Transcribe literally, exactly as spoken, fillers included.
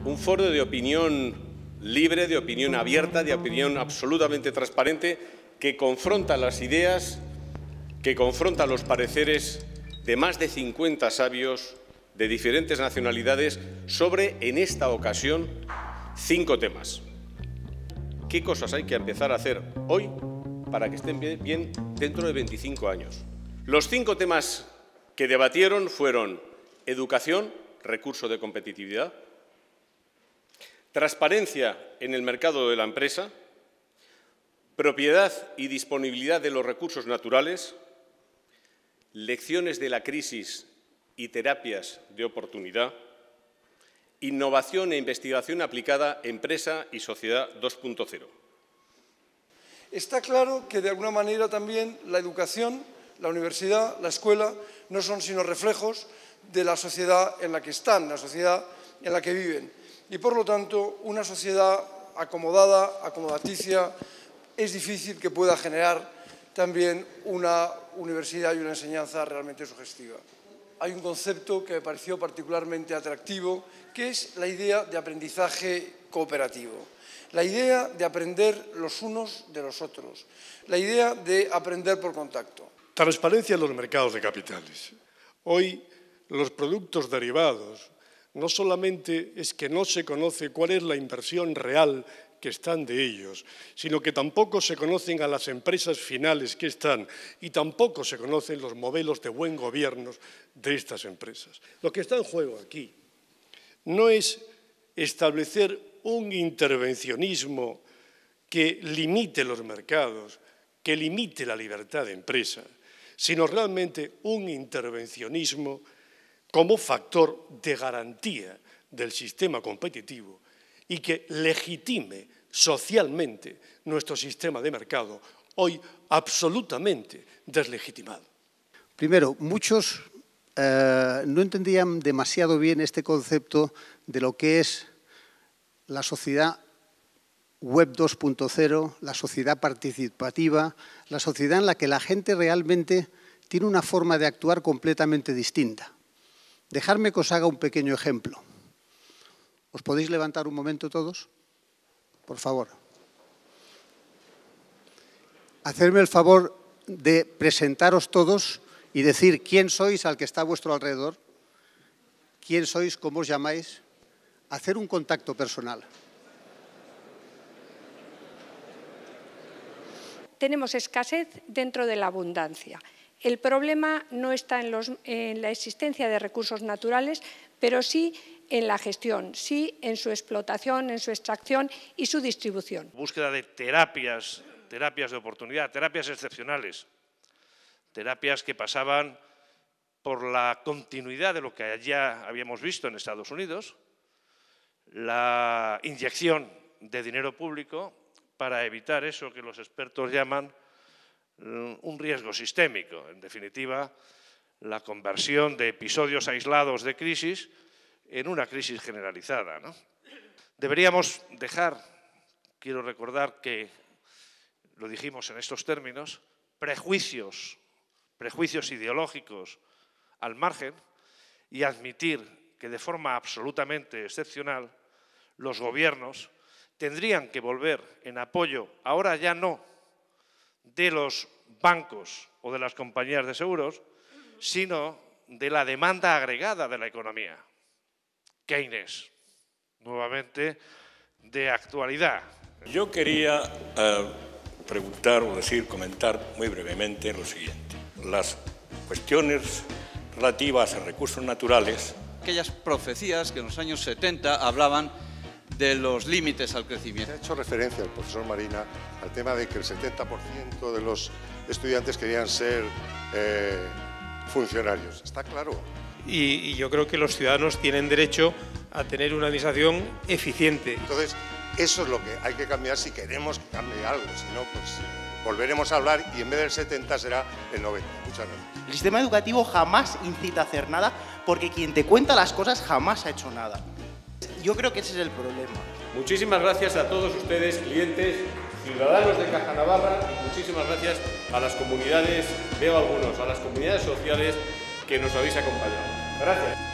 un foro de opinión libre, de opinión abierta, de opinión absolutamente transparente, que confronta las ideas, que confronta los pareceres de más de cincuenta sabios de diferentes nacionalidades sobre, en esta ocasión, cinco temas. ¿Qué cosas hay que empezar a hacer hoy para que estén bien dentro de veinticinco años? Los cinco temas que debatieron fueron educación, recurso de competitividad; transparencia en el mercado de la empresa; propiedad y disponibilidad de los recursos naturales; lecciones de la crisis y terapias de oportunidad; innovación e investigación aplicada, empresa y sociedad dos punto cero. Está claro que, de alguna manera, también la educación, la universidad, la escuela, no son sino reflejos de la sociedad en la que están, la sociedad en la que viven. Y, por lo tanto, una sociedad acomodada, acomodaticia, es difícil que pueda generar también una universidad y una enseñanza realmente sugestiva. Hay un concepto que me pareció particularmente atractivo, que es la idea de aprendizaje cooperativo, la idea de aprender los unos de los otros, la idea de aprender por contacto. Transparencia en los mercados de capitales. Hoy los productos derivados no solamente es que no se conoce cuál es la inversión real que están de ellos, sino que tampoco se conocen a las empresas finales que están y tampoco se conocen los modelos de buen gobierno de estas empresas. Lo que está en juego aquí no es establecer un intervencionismo que limite los mercados, que limite la libertad de empresa, sino realmente un intervencionismo como factor de garantía del sistema competitivo y que legitime socialmente nuestro sistema de mercado, hoy absolutamente deslegitimado. Primero, muchos eh, no entendían demasiado bien este concepto de lo que es la sociedad web dos punto cero, la sociedad participativa, la sociedad en la que la gente realmente tiene una forma de actuar completamente distinta. Dejadme que os haga un pequeño ejemplo. ¿Os podéis levantar un momento todos? Por favor. Hacerme el favor de presentaros todos y decir quién sois al que está a vuestro alrededor, quién sois, cómo os llamáis, hacer un contacto personal. Tenemos escasez dentro de la abundancia. El problema no está en, los, en la existencia de recursos naturales, pero sí en la gestión, sí en su explotación, en su extracción y su distribución. Búsqueda de terapias, terapias de oportunidad, terapias excepcionales, terapias que pasaban por la continuidad de lo que ya habíamos visto en Estados Unidos, la inyección de dinero público para evitar eso que los expertos llaman un riesgo sistémico, en definitiva, la conversión de episodios aislados de crisis en una crisis generalizada, ¿no? Deberíamos dejar, quiero recordar que lo dijimos en estos términos, prejuicios, prejuicios ideológicos al margen y admitir que de forma absolutamente excepcional los gobiernos tendrían que volver en apoyo, ahora ya no de los bancos o de las compañías de seguros, sino de la demanda agregada de la economía. Keynes, nuevamente de actualidad. Yo quería eh, preguntar o decir, comentar muy brevemente lo siguiente. Las cuestiones relativas a recursos naturales. Aquellas profecías que en los años setenta hablaban de los límites al crecimiento. Ha hecho referencia el profesor Marina al tema de que el setenta por ciento de los estudiantes querían ser eh, funcionarios. ¿Está claro? Y, y yo creo que los ciudadanos tienen derecho a tener una administración eficiente. Entonces, eso es lo que hay que cambiar si queremos que cambie algo. Si no, pues volveremos a hablar y en vez del setenta será el noventa. Muchas gracias. El sistema educativo jamás incita a hacer nada porque quien te cuenta las cosas jamás ha hecho nada. Yo creo que ese es el problema. Muchísimas gracias a todos ustedes, clientes, ciudadanos de Caja Navarra, y muchísimas gracias a las comunidades, veo algunos, a las comunidades sociales que nos habéis acompañado. Gracias.